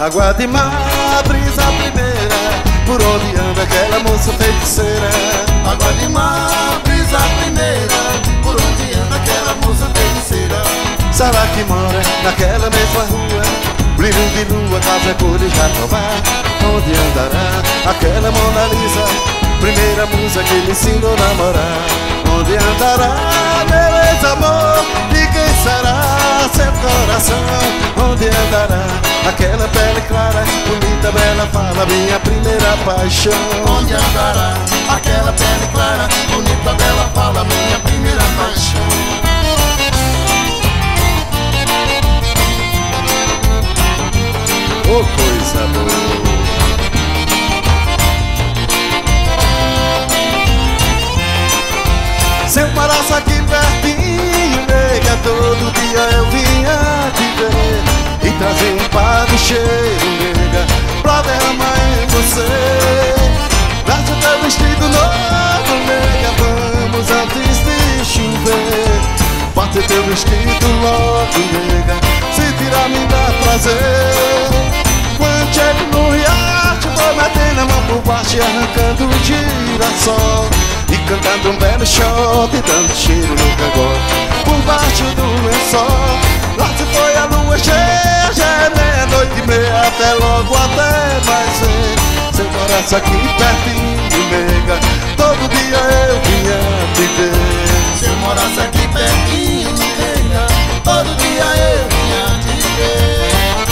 Água de mar, brisa primeira, por onde anda aquela moça feiticeira. Água de mar, brisa primeira, por onde anda aquela moça feiticeira. Será que mora naquela mesma rua? Brilho de lua, casa cor de jatobá. Onde andará aquela Mona Lisa, primeira musa que me ensinou a namorar? Onde andará meu ex-amor? E quem será seu coração? Onde andará aquela pele clara, bonita, bela fala, minha primeira paixão? Onde andará aquela pele clara, bonita, bela fala, minha primeira paixão? Oh, coisa boa. Se eu parasse aqui pertinho, nega, todo dia eu vinha te ver e trazer um par de cheiro, nega, pra derramar em você. Traz o teu vestido novo, nega, vamos antes de chover. Bate teu vestido logo, nega, se tirar me dá prazer. Quando chego no riacho, vou metendo a mão por baixo e arrancando o girassol e cantando um belo shot e dando cheiro no cangote por baixo do lençol. Lá se foi a lua cheia, já é meia-noite e meia, até logo, até mais ver. Se eu morasse aqui pertinho, nega, todo dia eu vinha te ver. Se eu morasse aqui pertinho, nega, todo dia eu vinha te ver.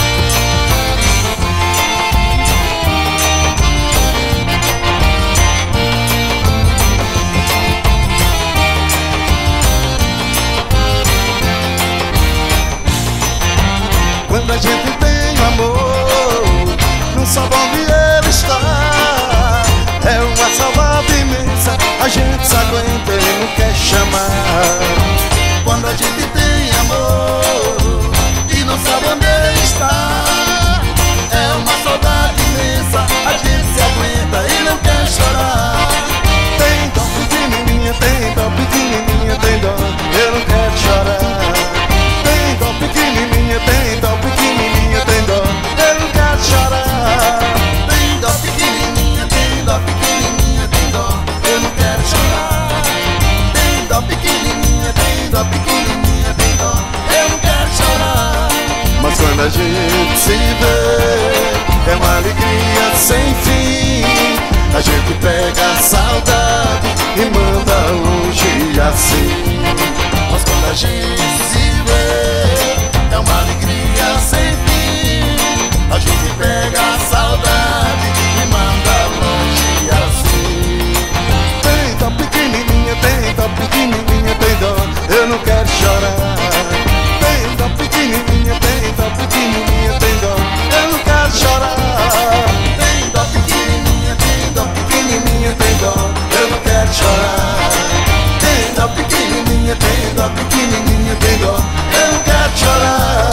Quando a gente tem amor, não sabe onde ele está. É uma saudade imensa, a gente se aguenta e não quer chamar. Quando a gente tem amor e não sabe onde ele está, é uma saudade imensa, a gente se aguenta e não quer chorar. Tem dó pequenininha, tem dó pequenininha, tem dó, eu não quero chorar. Tem dó pequenininha, tem dó pequenininha, tem dó, eu não quero chorar. Tem dó pequenininha, tem dó pequenininha, tem dó, eu não quero chorar. Tem dó pequenininha, tem dó pequenininha, tem dó, eu não quero chorar. Mas quando a gente se vê, é uma alegria sem fim. A gente pega a saudade e manda longe assim. Mas quando a gente se vê, é uma alegria sem fim. A gente pega a saudade e manda longe assim. Tem dó pequenininha, tem dó pequenininha, tem dó, eu não quero chorar. Tem dó pequenininha, tem dó pequenininha, tem dó, eu não quero chorar. Tem dó pequenininha, tem dó pequenininha, tem dó, Eu não quero chorar. tem dó pequenininha, tem dó pequenininha, tem dó, eu não quero chorar.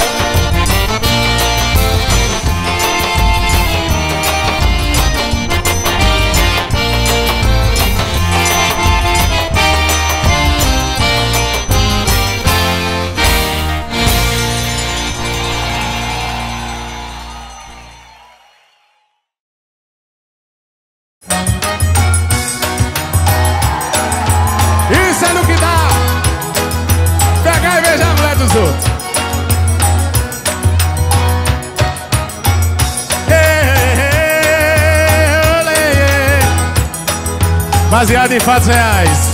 Isso é no que dá. Pegar e beijar a mulher dos outros. Baseado em fatos reais.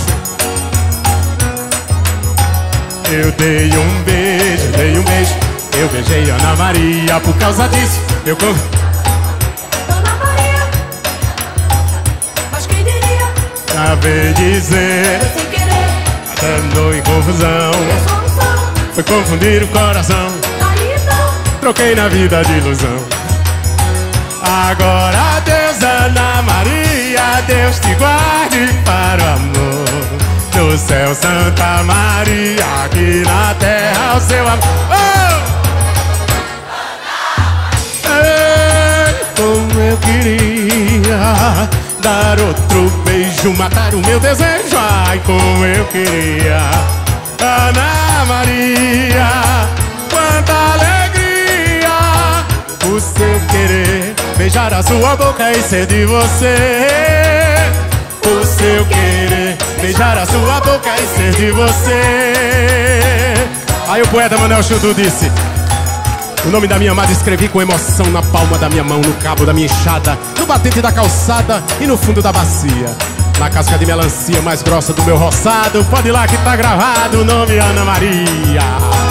Eu dei um beijo, eu beijei Ana Maria. Por causa disso, eu Dona Maria, mas quem diria? acabei de dizer, Sem querer, andou em confusão. a solução, Foi confundir o coração, aí então, troquei na vida de ilusão. Agora adeus Ana Maria, Deus te guarde para o amor. No céu Santa Maria, aqui na terra o seu amor. Ei, como eu queria dar outro beijo, matar o meu desejo. Ai, como eu queria. Ana Maria, quanta alegria o seu querer, beijar a sua boca e ser de você. O seu querer, beijar a sua boca e ser de você. Aí o poeta Manuel Chudu disse: o nome da minha amada escrevi com emoção na palma da minha mão, no cabo da minha enxada, no batente da calçada e no fundo da bacia, na casca de melancia mais grossa do meu roçado. Pode ir lá que tá gravado o nome Ana Maria.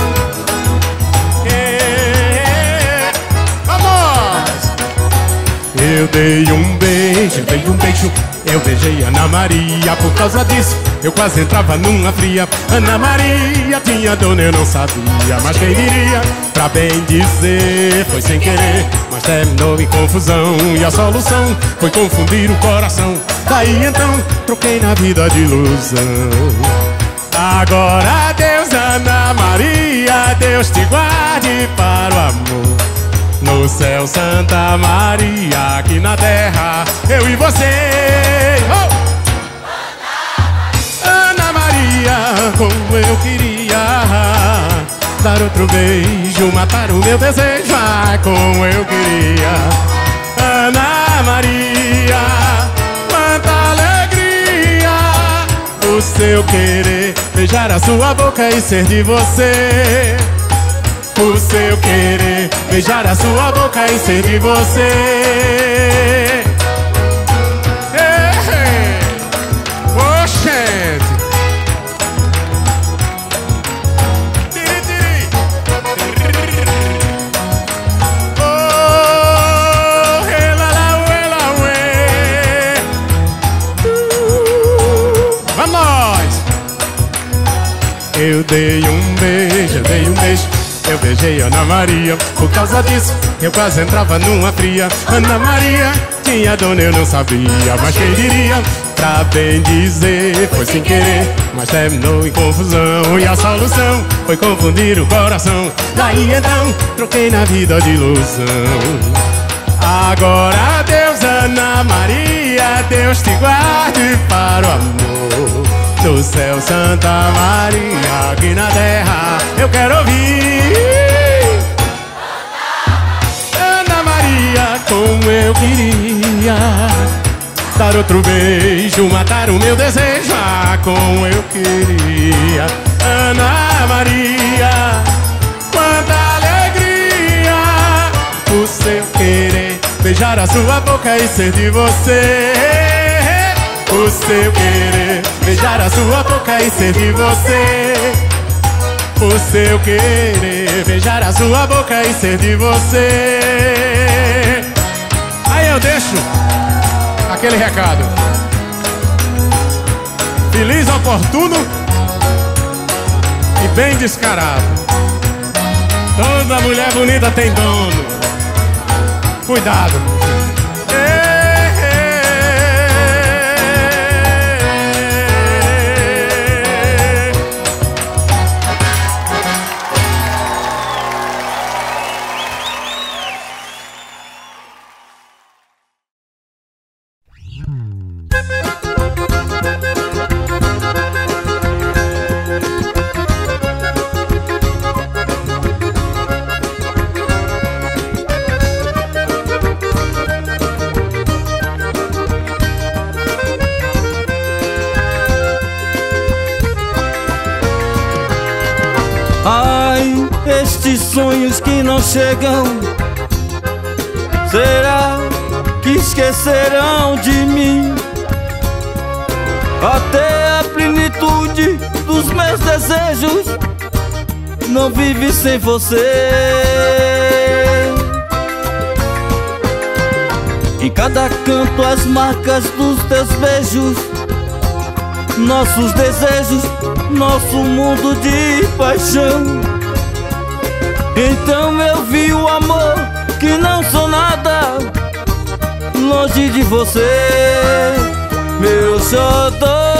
Vamos! Eu dei um beijo, eu beijei Ana Maria. Por causa disso eu quase entrava numa fria. Ana Maria tinha dono, eu não sabia, mas quem diria, pra bem dizer, foi sem querer, mas terminou em confusão. E a solução foi confundir o coração. Daí então troquei na vida de ilusão. Agora adeus Ana Maria, Deus te guarde para o amor. No céu Santa Maria, aqui na terra eu e você. Oh! Ana Maria, como eu queria dar outro beijo, matar o meu desejo, ai como eu queria. Ana Maria, quanta alegria, o seu querer, beijar a sua boca e ser de você. O seu querer, beijar a sua boca e ser de você. Oxente! Tiri, tiri. Oh, ela, ué. Vamos nós! Eu dei um beijo, eu beijei Ana Maria. Por causa disso eu quase entrava numa fria. Ana Maria tinha dono, eu não sabia, mas quem diria, pra bem dizer, foi sem querer, mas terminou em confusão. E a solução foi confundir o coração. Daí então troquei na vida de ilusão. Agora adeus Ana Maria, Deus te guarde para o amor. No céu Santa Maria, aqui na terra eu quero ouvir. Ana Maria, como eu queria dar outro beijo, matar o meu desejo, ah, como eu queria. Ana Maria, quanta alegria, o seu querer, beijar a sua boca e ser de você. O seu querer, beijar a sua boca e ser de você. O seu querer, beijar a sua boca e ser de você. Aí eu deixo aquele recado. Feliz, oportuno e bem descarado. Toda mulher bonita tem dono. Cuidado. Ai, estes sonhos que não chegam, será que esquecerão de mim? Até a plenitude dos meus desejos não vive sem você. Em cada canto as marcas dos teus beijos, nossos desejos, nosso mundo de paixão. Então eu vi o amor que não sou nada longe de você, meu xodó.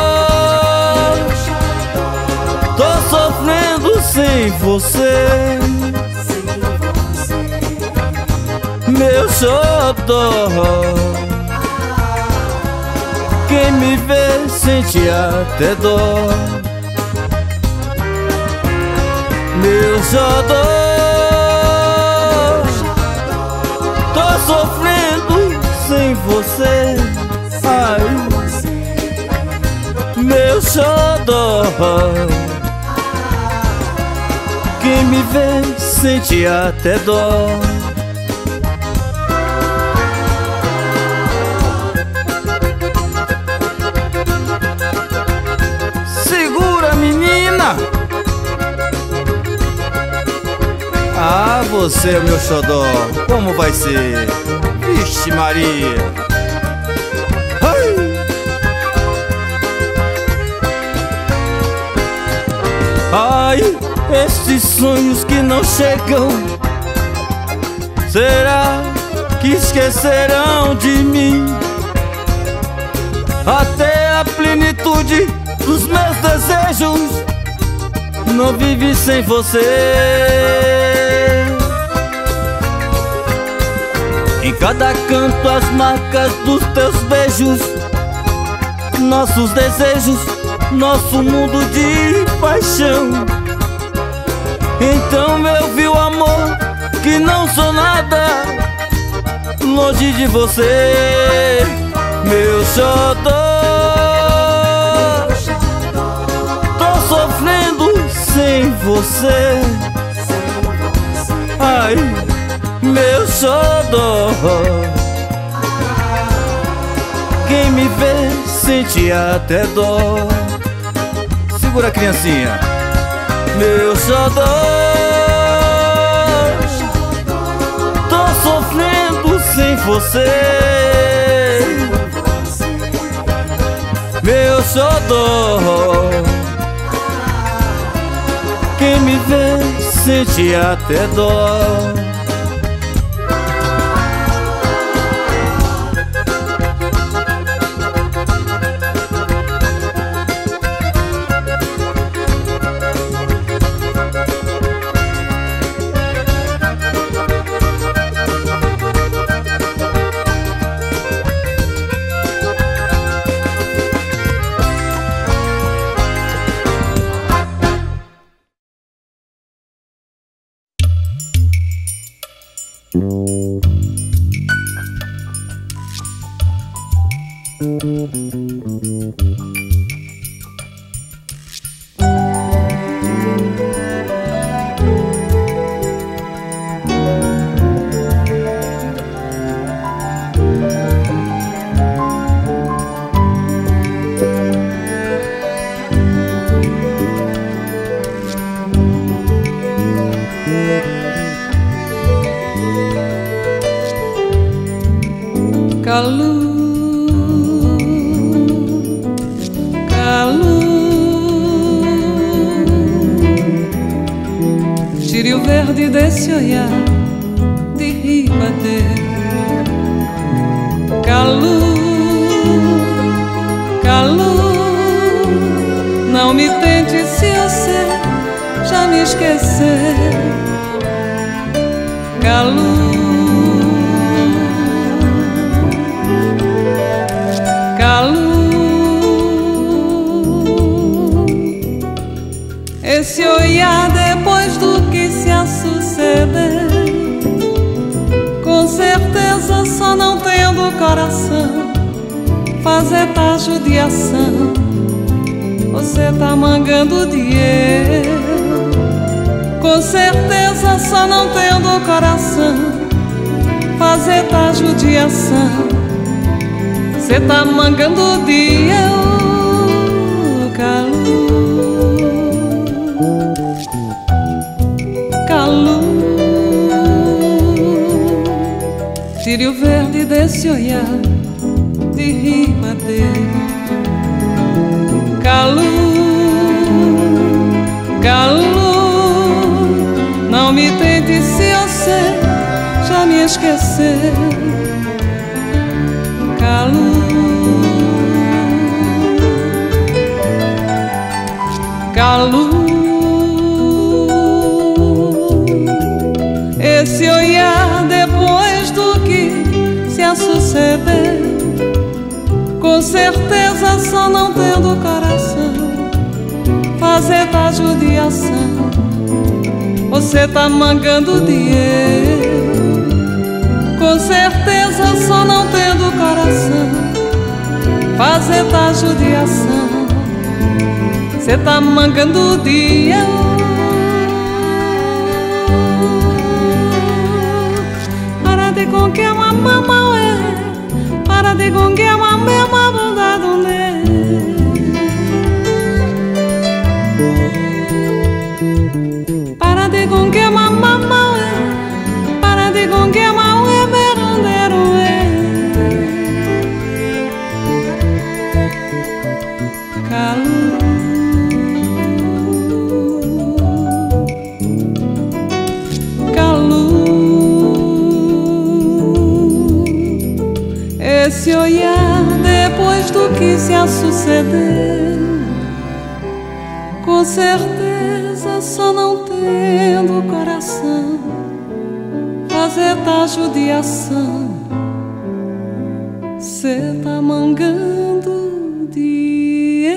Tô sofrendo sem você, meu xodó. Quem me vê sente até dó, meu xodó. você. Ai, meu xodó, quem me vê sente até dó. Segura, menina. Ah, você é meu xodó, como vai ser? Vixe Maria. Ai. Ai, estes sonhos que não chegam, será que esquecerão de mim? Até a plenitude dos meus desejos não vive sem você. Em cada canto as marcas dos teus beijos, nossos desejos, nosso mundo de paixão. Então eu vi o amor que não sou nada longe de você, meu xodó. Tô sofrendo sem você. Ai, meu xodó, quem me vê sente até dó. Segura a criancinha. Meu xodó, tô sofrendo sem você. Meu xodó, quem me vê sente até dó. Tire o verde desse olhar de ribater. Calu, calu, não me tente se você já me esquecer. Calu, calu, esse olhar depois do que se a suceder, com certeza só não tendo coração, fazer tá judiação. Você tá mangando de eu, com certeza só não tendo coração, fazer tá judiação. Você tá mangando de eu, calu, calu. Tire o verde desse olhar de ribadeiro. Calu, calu, não me tente se você já me esquecer. Calu, calu, esse olhar depois do que se a suceder, com certeza só não tendo coração, fazer da judiação. Você tá mangando de eu, Com certeza só não tendo coração, fazer tá judiação. Cê tá mangando o dia. Para de com que uma mamãe é, para de com que uma mesma bondade é. Para de com que uma mamãe é, para de com que uma berondeiro é. Calu, esse olhar depois do que se a suceder, com certeza só não tendo coração, fazer tá judiação. Cê tá mangando de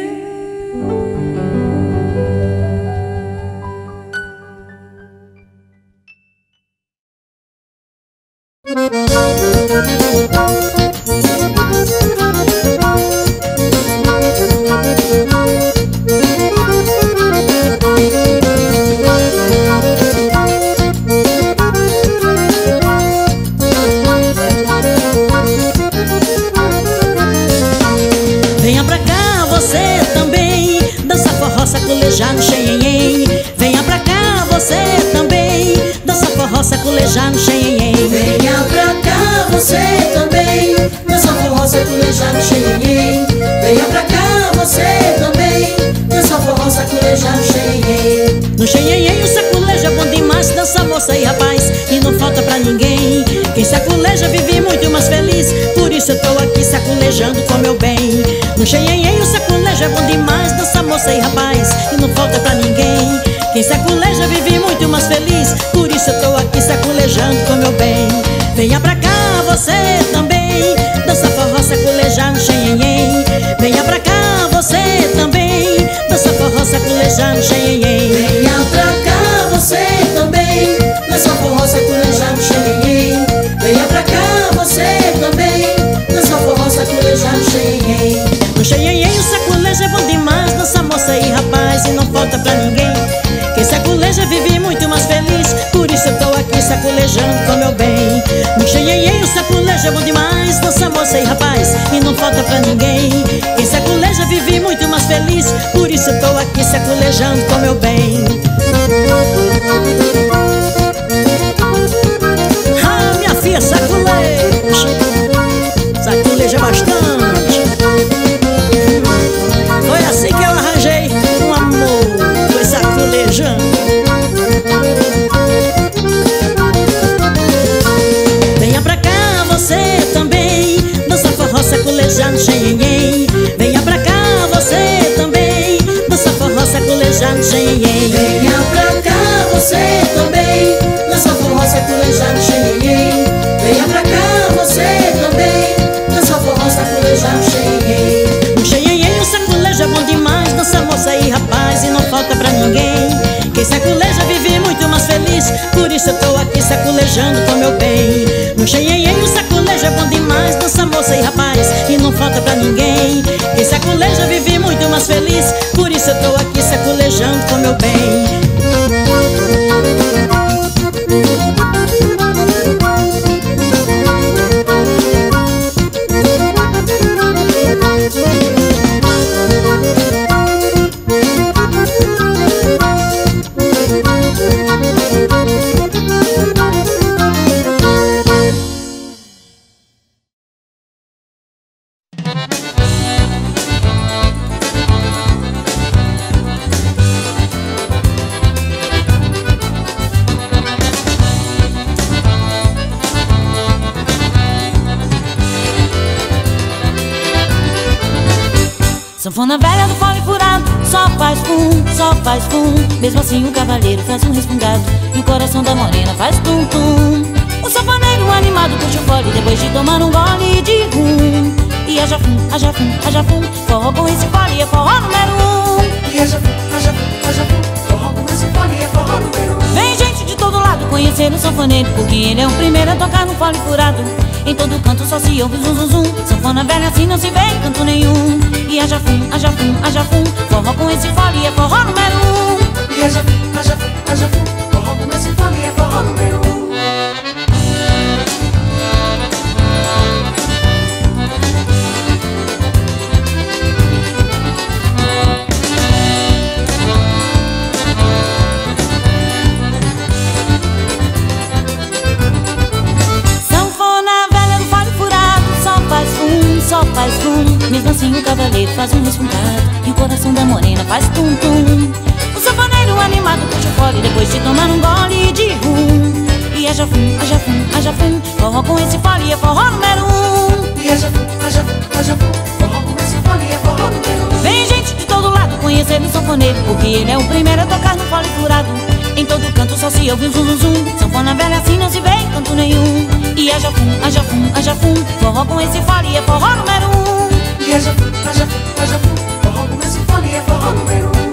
Venha pra cá você também, dança forró, saculejar no xenhenhen. Venha pra cá você também, dança forró, saculejar no xenhenhen. Venha pra cá você também, dança forró, saculejar no xenhenhen. Venha pra cá você também, dança forró, saculejar no xenhenhen. No xenhenhen o saculejo é bom demais, dança moça e rapaz, e não falta pra ninguém. Quem saculeja vive muito mais feliz, por isso eu tô aqui saculejando com meu bem. No xenhenhen o saculejo é bom demais, dança moça e rapaz, e não falta pra ninguém. Quem saculeja vive muito mais feliz, por isso eu tô aqui saculejando com meu bem. Venha pra cá você também, dança forró, saculejar no xenhenhen. Venha pra cá você também, dança forró, saculejar no xenhenhen. Venha pra cá você também, dança forró, saculejar no xenhenhen. Venha pra cá você também, dança forró, saculejar no xenhenhen. No xenhenhen o saculejo é bom demais, dança moça e rapaz, e não falta pra ninguém. Quem saculeja vive muito mais feliz, por isso eu tô aqui saculejando com meu bem. No xenhenhen o saculejo é bom demais, dança moça e rapaz, e não falta pra ninguém. Quem saculeja vive muito mais feliz, por isso eu tô aqui saculejando com meu bem. Ah, minha filha saculeja, saculeja bastante. Foi assim que eu arranjei um amor, foi saculejando. Venha pra cá você também, dança forró, saculejar no xenhenhen. Venha pra cá você também, dança forró, saculejar no xenhenhen. Venha pra cá você também, dança forró, saculejar no xenhenhen. Venha pra cá você também, dança forró, saculejar no xenhenhen. No xenhenhen o saculejo é bom demais, dança moça e rapaz, e não falta pra ninguém. Quem saculeja vive muito mais feliz, por isso eu tô aqui saculejando com meu bem. No xenhenhen o saculejo é bom demais, dança moça e rapaz, e não falta pra ninguém. Quem saculeja vive muito mais feliz, por isso eu tô aqui saculejando com meu bem. Sanfona velha do fole furado, só faz pum. Mesmo assim o cavaleiro faz um respingado e o coração da morena faz tum tum. O sanfoneiro animado puxa o fole depois de tomar um gole de rum. E haja fum, forró com esse fole é forró número 1. E haja fum, forró com esse fole é forró número 1. Vem gente de todo lado com conhecer o sanfoneiro, porque ele é o primeiro a tocar no fole furado. Em todo canto só se ouve zum zum zum. Sanfona velha assim não se vê em canto nenhum. E haja fum, haja fum, haja fum. Forró com esse fole é forró número 1. E haja fum, haja fum, haja fum. Forró com esse fole é forró número 1. Só faz fum, mesmo assim o cavaleiro faz um respingado e o coração da morena faz tum tum. O sanfoneiro animado puxa o fole depois de tomar um gole de rum. E haja fum, haja fum, haja fum. Forró com esse fole é forró número 1. E haja fum, haja fum, haja fum. Forró com esse fole é forró número 1. Vem gente de todo lado conhecer o sanfoneiro, porque ele é o primeiro a tocar no fole furado. Em todo canto só se ouve um zum zum zum. Sanfona velha assim não se vê em canto nenhum. E haja fum, haja fum, haja fum. Forró com esse fole é forró número 1. E haja fum, haja fum, haja fum. Forró com esse fole é forró número 1.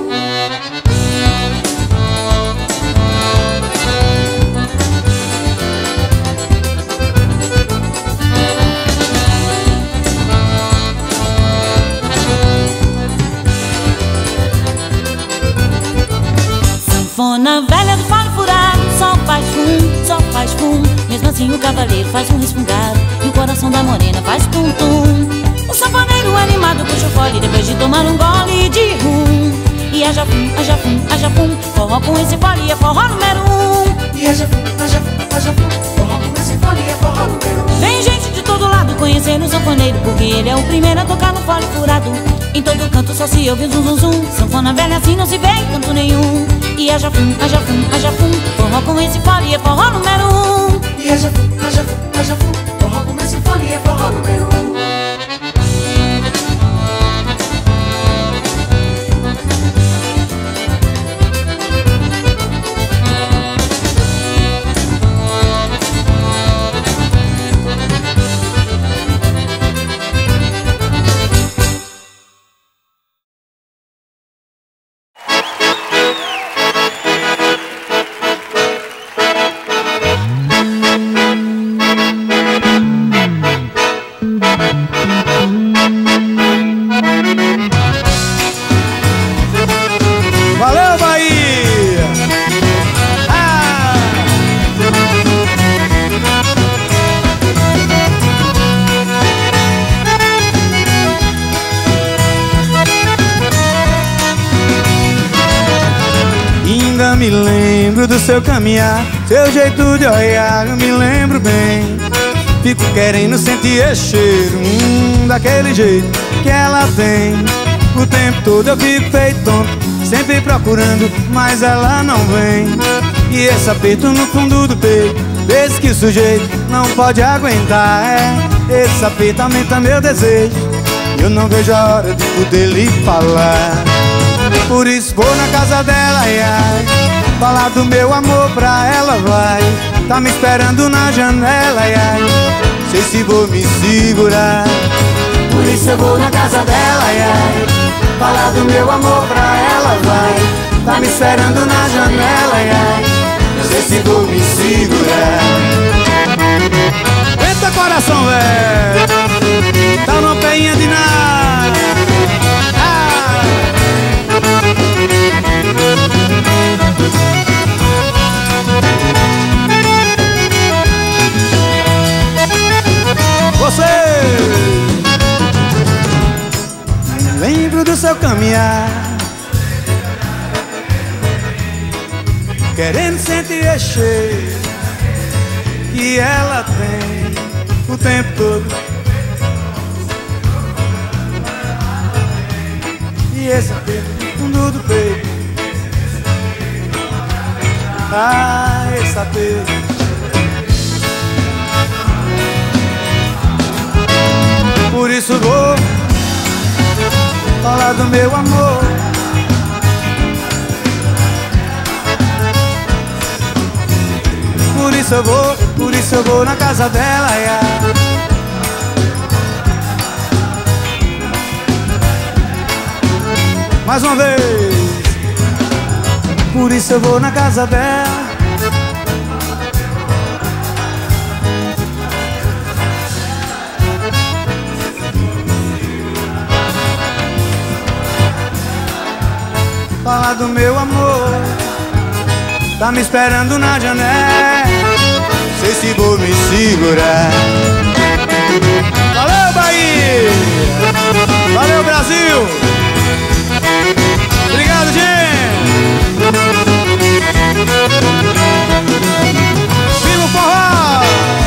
Sanfona velha do fole furado, só faz fum. Mesmo assim o cavaleiro faz um respingado e o coração da morena faz tum tum. O sanfoneiro animado puxa o fole depois de tomar um gole de rum. E haja fum, haja fum, haja fum. Forró com esse fole é forró número 1. E haja fum, haja fum, haja fum. Forró com esse fole é forró número 1. Vem gente de todo lado conhecer o sanfoneiro, porque ele é o primeiro a tocar no fole furado. Em todo canto só se ouve um zum zum zum. Sanfona velha assim não se vê em canto nenhum. E haja fum, haja fum, haja fum. Forró com esse fole é forró número 1. E haja fum, haja fum, haja fum. Forró com esse fole é forró número 1. Me lembro do seu caminhar, seu jeito de olhar, eu me lembro bem. Fico querendo sentir esse cheiro, daquele jeito que ela tem. O tempo todo eu fico feito tonto, sempre procurando, mas ela não vem. E esse aperto no fundo do peito, desse que o sujeito não pode aguentar. Esse aperto aumenta meu desejo, eu não vejo a hora de poder lhe falar. Por isso vou na casa dela, ai, ai, falar do meu amor pra ela, vai. Tá me esperando na janela, ai, ai, sei se vou me segurar. Por isso eu vou na casa dela, ai, ai, falar do meu amor pra ela, vai. Tá me esperando na janela, ai, ai, sei se vou me segurar. Eita coração, velho, tá numa peinha de nada. Você, lembro do seu caminhar, querendo sentir esse cheiro que ela tem o tempo todo. E esse aperto no fundo do peito, ah, esse aperto. Por isso vou falar do meu amor. Por isso eu vou na casa dela, ai, ai. Mais uma vez. Por isso eu vou na casa dela, falar do meu amor. Tá me esperando na janela, sei se vou me segurar. Valeu, Bahia! Valeu, Brasil! Obrigado, gente! Viva o forró!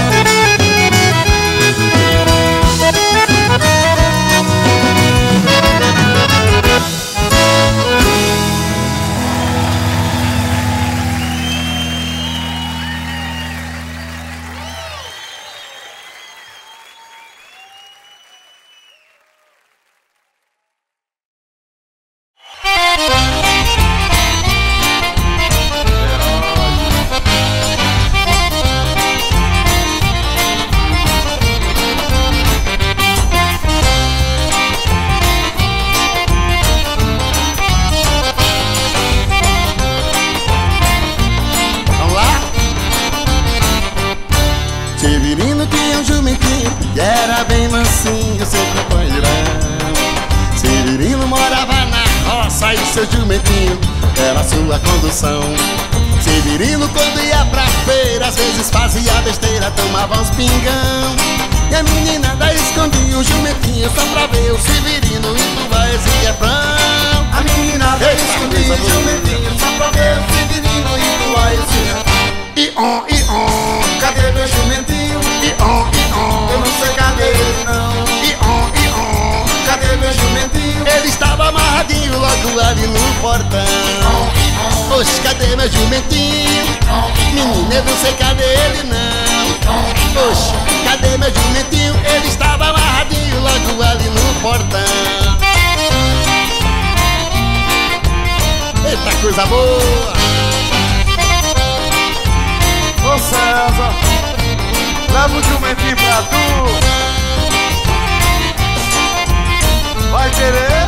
Severino tinha um jumentinho que era bem mansinho, seu companheirão. Severino morava na roça e seu jumentinho era sua condução. Severino quando ia pra feira, às vezes fazia besteira, tomava uns pingão. E a menina daí escondia o jumentinho só pra ver o Severino entoar esse refrão. A menina daí escondia o jumentinho só pra ver o Severino entoar esse refrão. I-on, cadê meu jumentinho? I-on, eu não sei cadê ele não. I-on, cadê meu jumentinho? Ele estava amarradinho logo ali no portão. Oxe, cadê meu jumentinho? Menina, eu não sei cadê ele não. Oxe, cadê meu jumentinho? Ele estava amarradinho logo ali no portão. Eita coisa boa! Ô César, leva um jumentinho pra tu. Vai querer?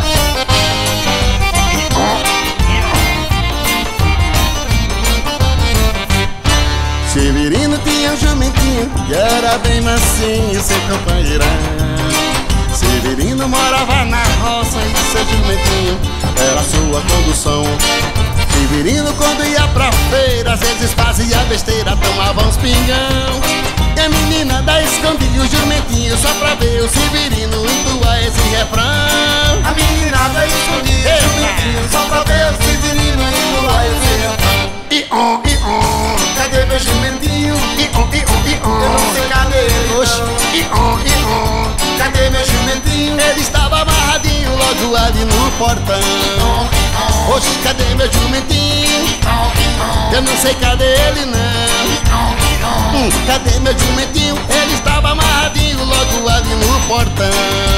Severino tinha um jumentinho que era bem mansinho, seu companheirão. Severino morava na roça e seu jumentinho era sua condução. Severino quando ia pra feira, às vezes fazia besteira, tomava uns pingão. E a menina daí escondia o jumentinho só pra ver o Severino entoar esse refrão. A menina daí escondia o jumentinho só pra ver o Severino entoar esse refrão. I-on, cadê meu jumentinho? I-on, eu não sei cadê ele. Oxe, I-on, cadê meu jumentinho? Ele estava amarradinho logo ali no portão. Oxe, cadê meu jumentinho? Eu não sei cadê ele não. Cadê meu jumentinho? Ele estava amarradinho logo ali no portão.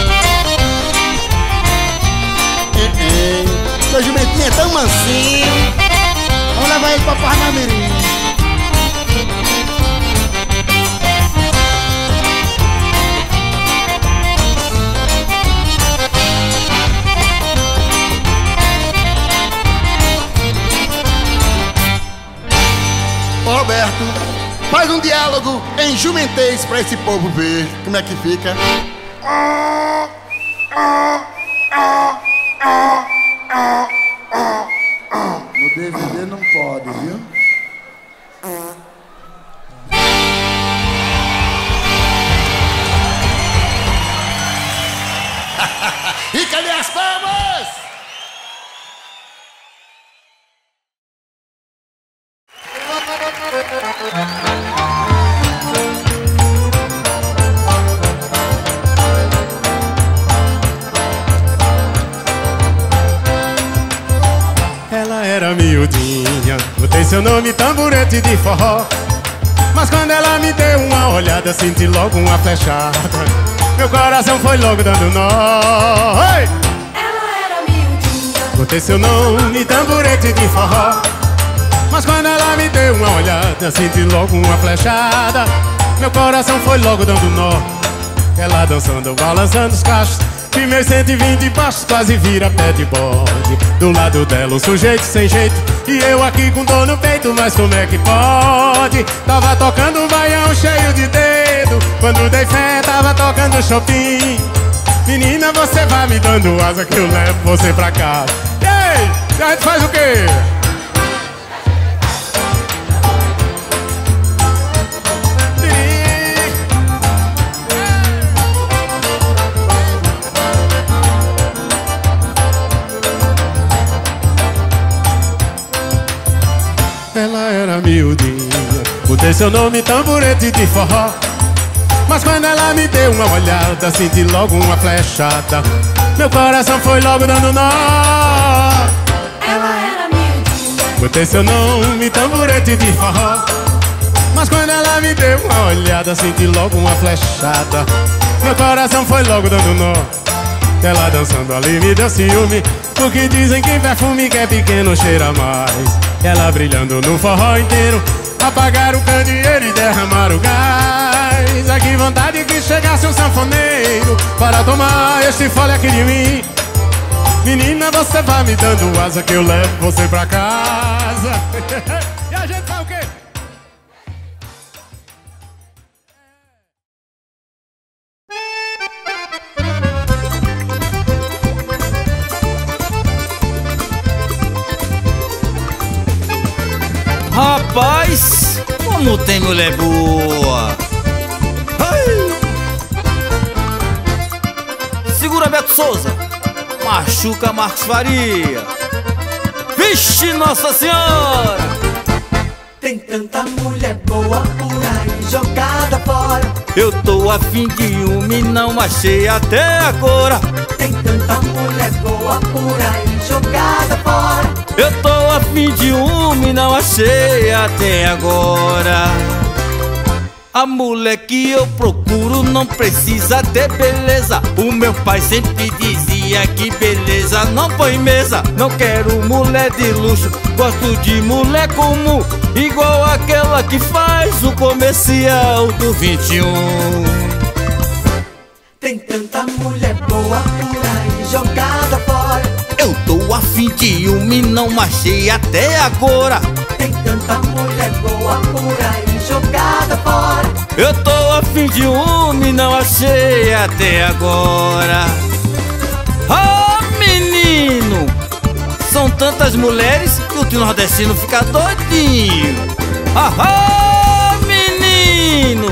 Meu jumentinho é tão mansinho. Vamos levar ele pra Parnamirim. Roberto, faz um diálogo em jumentês pra esse povo ver como é que fica. No DVD não pode, viu? E cadê as palmas? Ela era miudinha, botei seu nome tamborete de forró. Mas quando ela me deu uma olhada, senti logo uma flechada. Meu coração foi logo dando nó. Oi! Ela era miudinha, botei seu nome tamborete de forró. Mas quando ela me deu uma olhada, senti logo uma flechada. Meu coração foi logo dando nó. Ela dançando, balançando os cachos, que meus 120 baixos quase vira pé de bode. Do lado dela um sujeito sem jeito, e eu aqui com dor no peito, mas como é que pode? Tava tocando um baião cheio de dedo, quando dei fé tava tocando Chopin. Menina, você vai me dando asa que eu levo você pra casa. Ei! E a gente faz o quê? Ela era miudinha, botei seu nome tamborete de forró. Mas quando ela me deu uma olhada, senti logo uma flechada. Meu coração foi logo dando nó. Ela era miudinha, botei seu nome tamborete de forró. Mas quando ela me deu uma olhada, senti logo uma flechada. Meu coração foi logo dando nó. Ela dançando ali me deu ciúme, porque dizem que perfume que é pequeno cheira mais. Ela brilhando no forró inteiro, apagaram o candeeiro e derramaram o gás. Ah, que vontade que chegasse um sanfoneiro para tomar este fole aqui de mim. Menina, você vai me dando asa que eu levo você pra casa. E a gente faz o quê? Rapaz, como tem mulher boa. Ai. Segura Beto Souza, machuca Marcos Faria. Vixe, Nossa Senhora! tem tanta mulher boa por aí jogada fora. Eu tô a fim de uma e não achei até agora. Tem tanta mulher boa por aí jogada fora. Eu tô a fim de uma e não achei até agora. A mulher que eu procuro não precisa ter beleza. O meu pai sempre dizia que beleza não põe mesa. Não quero mulher de luxo, gosto de mulher comum, igual aquela que faz o comercial do 21. Tem tanta mulher boa por aí jogada fora. Eu tô a fim de uma e não achei até agora. Tem tanta mulher boa por aí jogada fora. Eu tô a fim de uma e não achei até agora. Ah, menino! São tantas mulheres que o tio nordestino fica doidinho. Ah, menino!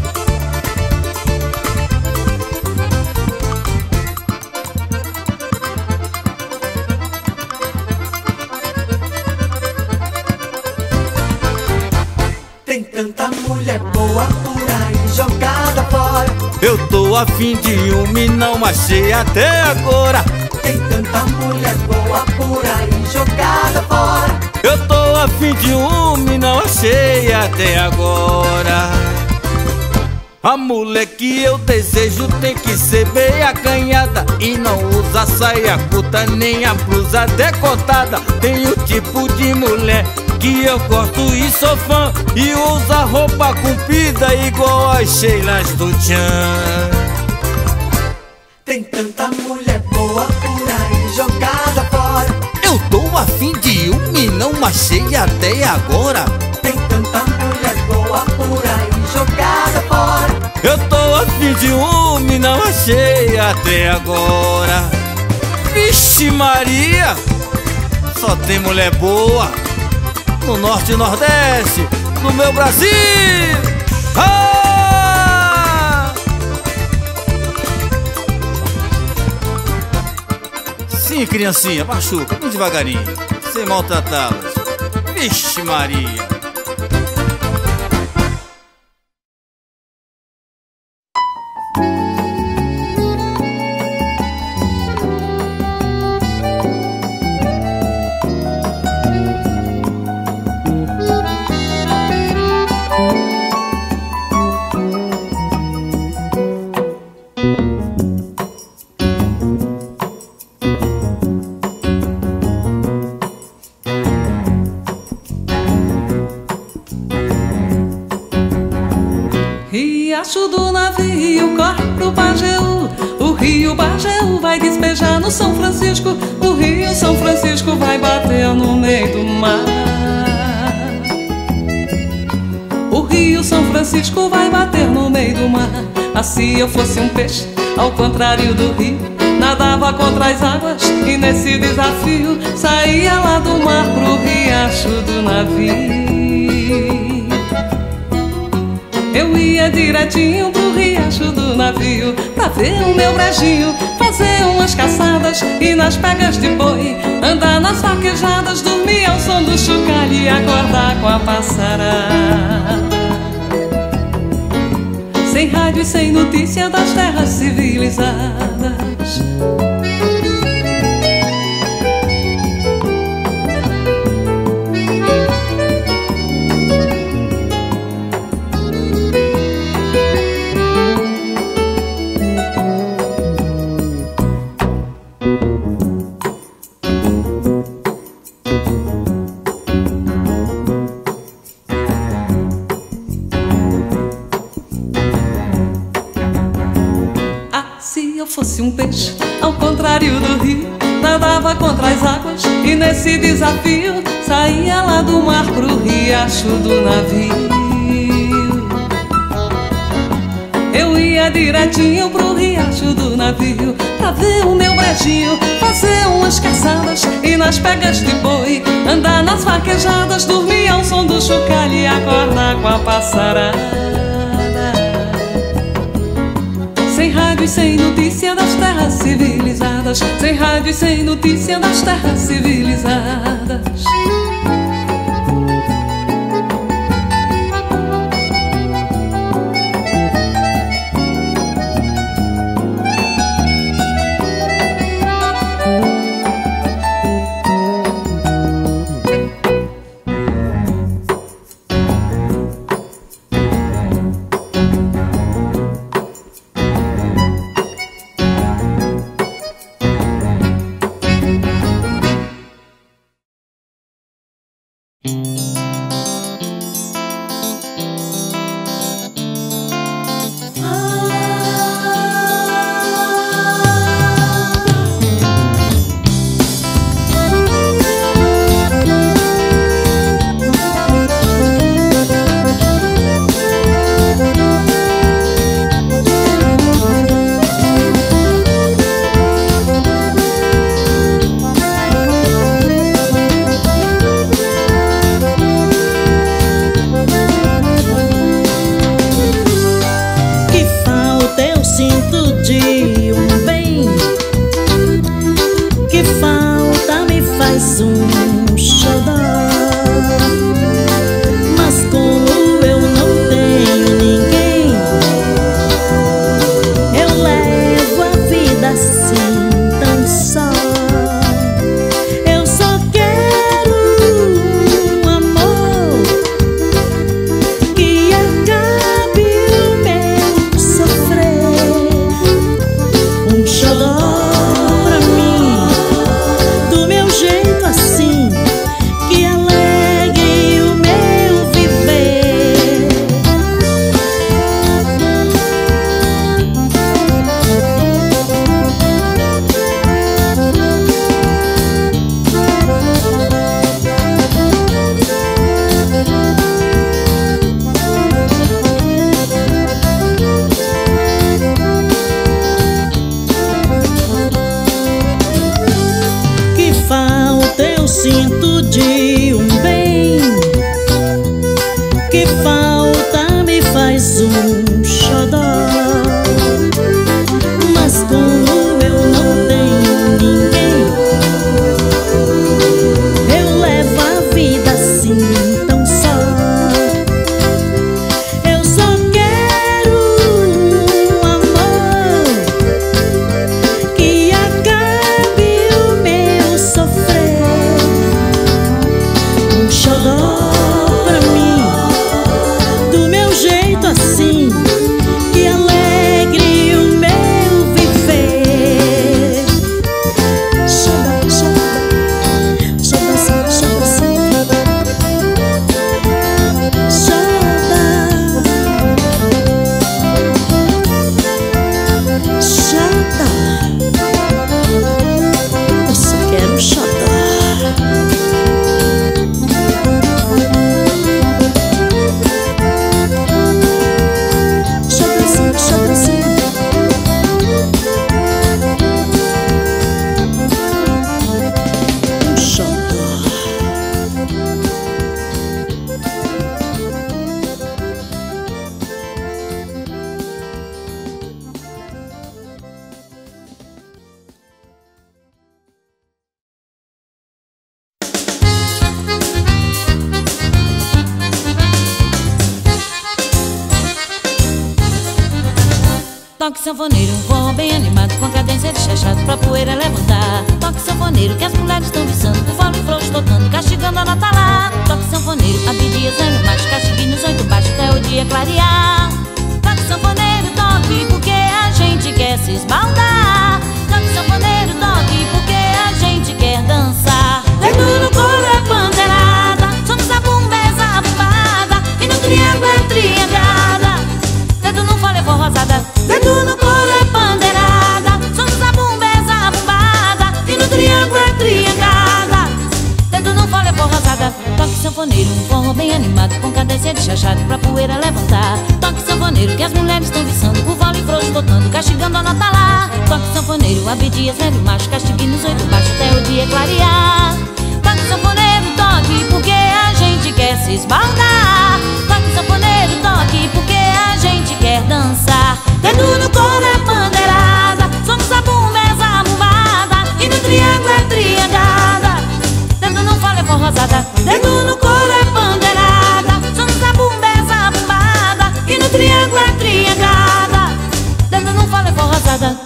Tem tanta mulher boa por aí jogada fora. Eu tô a fim de uma e não achei até agora. Tem tanta mulher boa por aí jogada fora. Eu tô a fim de uma e não achei até agora. A mulher que eu desejo tem que ser bem acanhada e não usa saia curta nem a blusa decotada. Tem o tipo de mulher que eu gosto e sou fã, e usa roupa comprida igual as Sheilas do Tchan. Tem tanta mulher boa por aí jogada fora. Eu tô a fim de uma e não achei até agora. Tem tanta mulher boa por aí jogada fora. Eu tô a fim de uma e não achei até agora. Vixe Maria, só tem mulher boa no norte e nordeste do meu Brasil. Ah! Sim, criancinha, machuca, bem devagarinho, sem maltratá-las. Vixe Maria. Riacho do navio corre pro Pajeú. O rio Pajeú vai despejar no São Francisco. O rio São Francisco vai bater no meio do mar. O rio São Francisco vai bater no meio do mar. Ah, se eu fosse um peixe, ao contrário do rio, nadava contra as águas e nesse desafio saía lá do mar pro riacho do navio. Eu ia direitinho pro riacho do navio pra ver o meu brejinho, fazer umas caçadas e nas pegas de boi andar nas vaquejadas, dormir ao som do chocalho e acordar com a passarada. Sem rádio e sem notícia das terras civilizadas. Fosse um peixe, ao contrário do rio, nadava contra as águas e nesse desafio saía lá do mar pro riacho do navio. Eu ia direitinho pro riacho do navio pra ver o meu brejinho, fazer umas caçadas e nas pegas de boi andar nas vaquejadas, dormir ao som do chocalho e acordar com a passarada. Sem rádio e sem notícia das terras civilizadas. Sem rádio e sem notícia das terras civilizadas. Toque sanfoneiro, um forró bem animado, com cadência de chachado pra poeira levantar. Toque sanfoneiro, que as mulheres estão viçando, com fole frouxo tocando, castigando a nota lá. Toque sanfoneiro, Abdias, velho macho, castiguinhos, 8 baixo até o dia clarear. Toque sanfoneiro, toque, porque a gente quer se esbaldar. Toque sanfoneiro, toque, porque a gente quer dançar. Dedo no couro é pandeirada, som do zabumba é zabumba, e no triângulo é triangada. Dedo no fole é forrosada, dedo no couro é pandeirada, som do zabumba é zabumba, e no triângulo é triangada. Dedo no fole é forrosada. Toque sanfoneiro, um forró bem animado, com cadência de chachado pra poeira levantar. Toque sanfoneiro, que as mulheres estão viçando, com fole frouxo tocando, castigando a nota lá. Toque sanfoneiro, Abdias, velho macho, castiguinhos, 8 baixo até o dia clarear. Toque sanfoneiro, toque, porque a gente quer se esbaldar. Toque sanfoneiro, toque, porque a gente quer dançar. Dedo no couro é pandeirada, som do zabumba é zabumbada, e no triângulo é triangada. Dedo no fole é forrosada, dedo no couro é pandeirada, som do zabumba é zabumbada, e no triângulo é triangada. Dedo no fole é forrosada.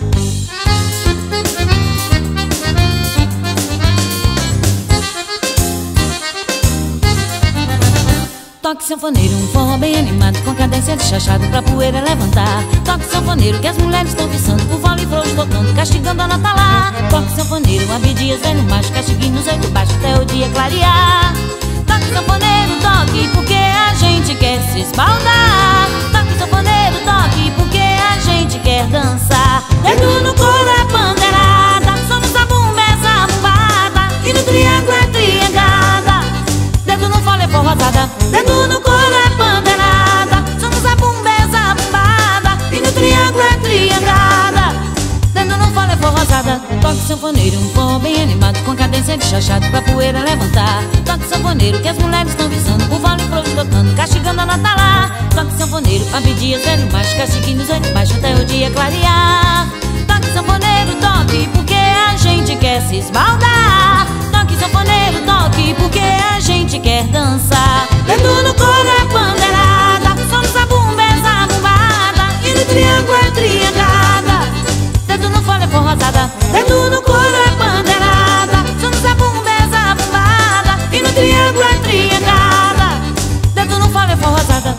Toque sanfoneiro, um forró bem animado, com cadência de chachado pra poeira levantar. Toque sanfoneiro, que as mulheres estão viçando, com fole frouxo tocando, castigando a nota lá. Toque sanfoneiro, Abdias, velho macho, castiguinhos, 8 baixo até o dia clarear. Toque sanfoneiro, toque, porque a gente quer se esbaldar. Toque sanfoneiro, toque, porque a gente quer dançar. Dedo no couro é pandeirada, som do zabumba é zabumbada, e no triângulo é triangada. Dedo no fole é forrosada, dedo no couro é pandeirada, som do zabumba é zabumbada, e no triângulo é triangada. Dedo no fole é forrosada. Toque sanfoneiro, um forró bem animado, com cadência de chachado pra poeira levantar. Toque sanfoneiro, que as mulheres estão visando, com fole frouxo tocando, castigando a nota lá. Toque sanfoneiro, Abdias, velho macho, castiguinhos, 8 baixo até o dia clarear. Toque sanfoneiro, toque, porque a gente quer se esbaldar. Toque sanfoneiro, toque, porque a gente quer dançar. Dedo no couro é pandeirada, som do zabumba é zabumbada, e no triângulo é triangada. Dedo no fole é forrosada, dedo no couro é pandeirada, som do zabumba é zabumbada, e no triângulo é triangada. Dedo no fole é forrosada.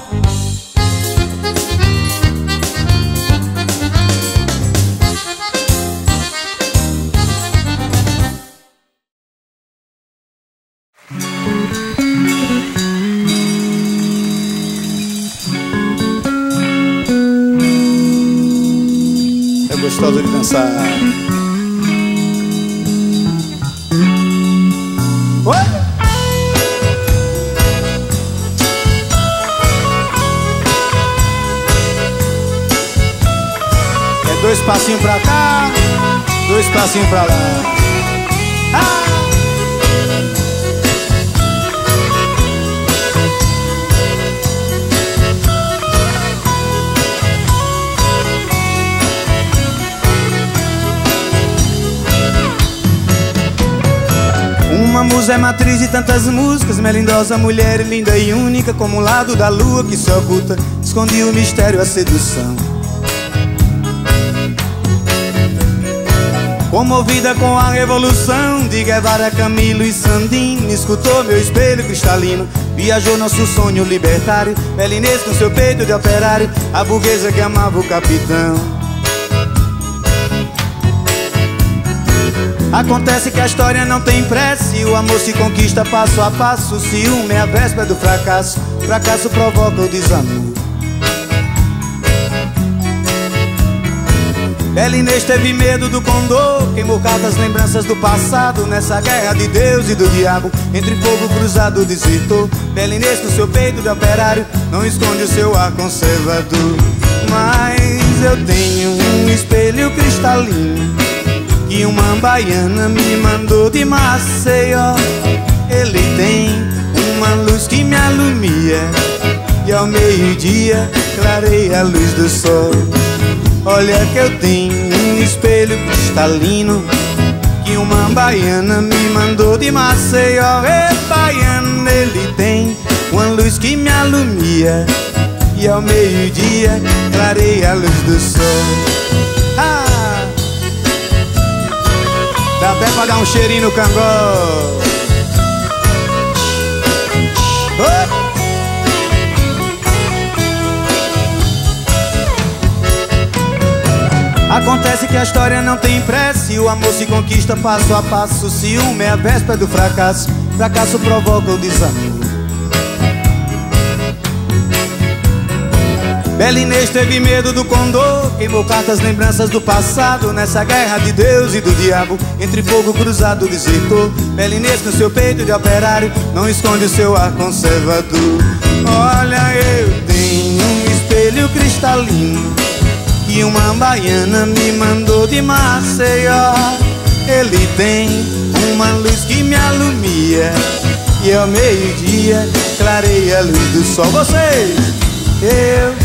Gostoso de dançar. Oi? É 2 passinhos pra cá, 2 passinhos pra lá. Ah! Uma musa é matriz de tantas músicas, melindosa mulher linda e única, como o lado da lua que se oculta, esconde o mistério, a sedução. Comovida com a revolução de Guevara, Camilo e Sandino, escutou meu espelho cristalino, viajou nosso sonho libertário, Belinês com seu peito de operário, a burguesa que amava o capitão. Acontece que a história não tem pressa, o amor se conquista passo a passo, o ciúme é a véspera do fracasso, o fracasso provoca o desamor. Belinês teve medo do condor, queimou cartas, lembranças do passado, nessa guerra de Deus e do diabo, entre fogo cruzado desertou. Belinês com seu peito de operário, não esconde o seu ar conservador. Mas eu tenho um espelho cristalino que uma baiana me mandou de Maceió. Ele tem uma luz que me alumia, e ao meio-dia clareia a luz do sol. Olha que eu tenho um espelho cristalino que uma baiana me mandou de Maceió. Ei, baiana, ele tem uma luz que me alumia, e ao meio-dia clareia a luz do sol. Dá até pra dar um cheirinho no cangó. Acontece que a história não tem pressa e o amor se conquista passo a passo. O ciúme é a véspera do fracasso. Fracasso provoca o desamor. Bela Inês teve medo do condor, queimou cartas, lembranças do passado. Nessa guerra de Deus e do diabo, entre fogo cruzado desertou. Bela Inês com seu peito de operário não esconde o seu ar conservador. Olha, eu tenho um espelho cristalino que uma baiana me mandou de Maceió. Ele tem uma luz que me alumia e ao meio-dia clareia a luz do sol. Vocês, eu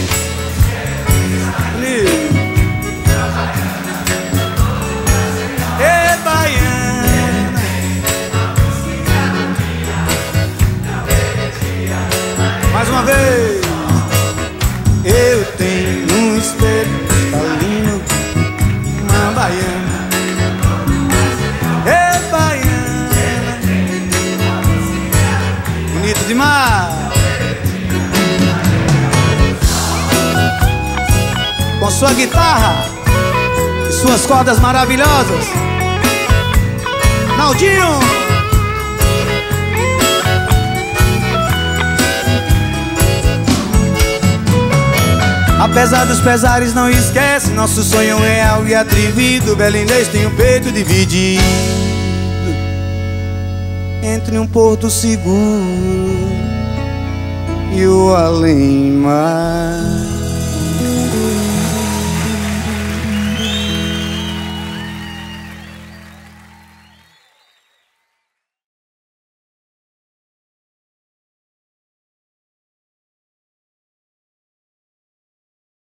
mais uma vez. Eu tenho um espelho cristalino, uma baiana, é baiana, bonito demais. Com sua guitarra e suas cordas maravilhosas, Naldinho. Apesar dos pesares, não esquece nosso sonho real e atrevido. Bela Inês tem um peito dividido entre um porto seguro e o além-mar.